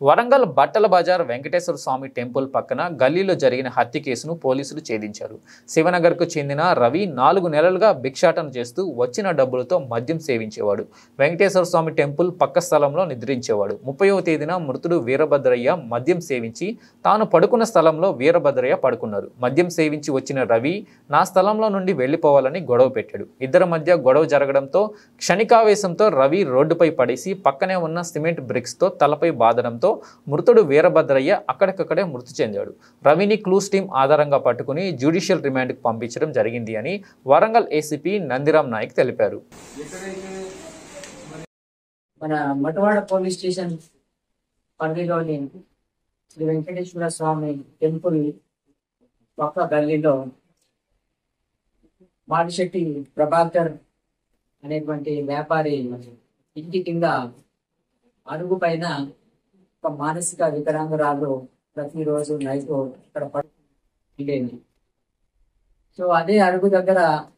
వరంగల్ బట్టల బజార్ వెంకటేశ్వర స్వామి టెంపుల్ పక్కన గల్లీలో జరిగిన హత్య కేసును పోలీసులు ఛేదించారు. శివనగర్కు చెందిన రవి 4 నెలలుగా భిక్షాటన చేస్తూ వచ్చిన డబ్బులతో మద్యం సేవించేవాడు. వెంకటేశ్వర స్వామి టెంపుల్ పక్క స్థలంలో నిద్రించేవాడు. 30వ తేదీన మృతుడు వీరభద్రయ్య మద్యం సేవించి తాను పడుకున్న స్థలంలో వీరభద్రయ్య పడుకున్నారు. మద్యం సేవించి వచ్చిన రవి నా స్థలంలో నుండి వెళ్లిపోవాలని గొడవ పెట్టాడు. ఇద్దరి మధ్య గొడవ జరగడంతో క్షణికావేశంతో రవి రోడ్డుపై పడేసి పక్కనే ఉన్న సిమెంట్ బ్రిక్స్తో తలపై బాదడంతో మృతుడు వీరభద్రయ్య అక్కడికక్కడే మృతి చెందాడు. రవిని క్లూస్ టీం ఆధారంగా పట్టుకుని జ్యుడిషియల్ రిమాండ్కు పంపించడం జరిగింది అని వరంగల్ ఏసీపీ నందిరామ్ నాయక్ తెలిపారు. మన మటవాడ పోలీస్ స్టేషన్ పరిధిలోని శ్రీ వెంకటేశ్వర స్వామి టెంపుల్ పక్క గల్లీలో మాడిశెట్టి ప్రభాకర్ అనేటువంటి వ్యాపారి ఇంటి కింద అరుగు పైన ఒక మానసిక వికలాంగురాలు ప్రతిరోజు నైట్ ఇక్కడ పడుతుంది. సో అదే అరుగు దగ్గర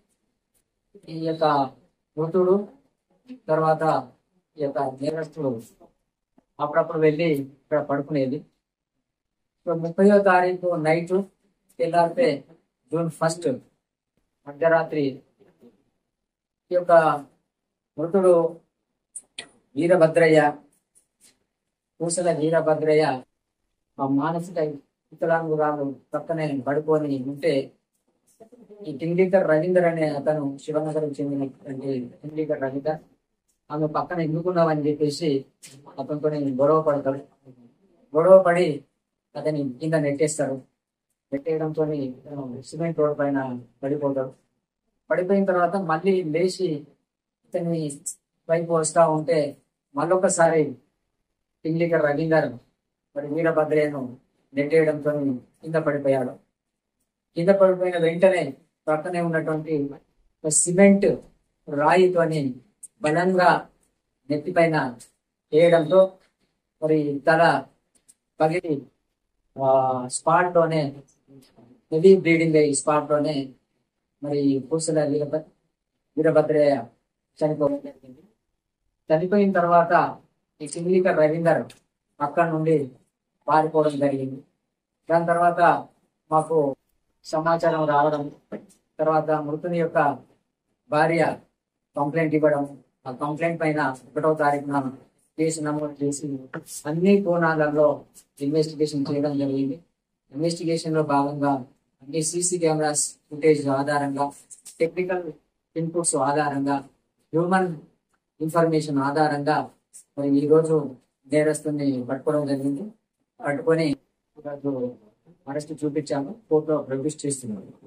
ఈ యొక్క మృతుడు తర్వాత ఈ యొక్క నేరస్తుడు అప్పుడప్పుడు వెళ్ళి ఇక్కడ పడుకునేది. సో 30వ తారీఖు నైట్ తెల్లారితే జూన్ 1 మధ్యరాత్రి ఈ యొక్క మృతుడు వీరభద్రయ్య పూసల వీరభద్రయ్య మానసిక వికలాంగురాలు పక్కనే పడుకొని ఉంటే ఈ టింగ్లీకర్ రవీందర్ అనే అతను శివనగరం చెందినటువంటి టింగ్లీకర్ రవీందర్ ఆమె పక్కన ఎందుకున్నావని చెప్పేసి అతనితో గొడవ పడతాడు. గొడవ పడి అతని కింద నెట్టేస్తాడు. నెట్టేయడంతో సిమెంట్ రోడ్ పైన పడిపోతాడు. పడిపోయిన తర్వాత మళ్ళీ లేచి ఇతని వైపు వస్తా ఉంటే మళ్ళొకసారి టింగ్లీకర్ రవీందర్ మరి వీరభద్రయ్యను నెట్టేయడంతో కింద పడిపోయాడు. కింద పడిపోయిన వెంటనే పక్కనే ఉన్నటువంటి సిమెంట్ రాయితోని బలంగా నెత్తిపైన వేయడంతో మరి తల పగిలి స్పాట్ లోనే హెవీ బ్లీడింగ్ అయ్యి స్పాట్ లోనే మరి పూసల వీరభద్రయ్య చనిపోవడం జరిగింది. చనిపోయిన తర్వాత ఈ టింగ్లీకర్ రవీందర్ అక్కడ నుండి పారిపోవడం జరిగింది. దాని తర్వాత మాకు సమాచారం రావడం, తర్వాత మృతుని యొక్క భార్య కంప్లైంట్ ఇవ్వడం, ఆ కంప్లైంట్ పైన 1వ తారీఖున కేసు నమోదు చేసి అన్ని కోణాలలో ఇన్వెస్టిగేషన్ చేయడం జరిగింది. ఇన్వెస్టిగేషన్ లో భాగంగా అన్ని సీసీ కెమెరాస్ ఫుటేజ్ ఆధారంగా, టెక్నికల్ ఇన్పుట్స్ ఆధారంగా, హ్యూమన్ ఇన్ఫర్మేషన్ ఆధారంగా మరి ఈ రోజు నేరస్తుని పట్టుకోవడం జరిగింది. పట్టుకొని అరెస్ట్ చూపించాము, కోర్టులో ప్రొడ్యూస్ చేస్తున్నాము.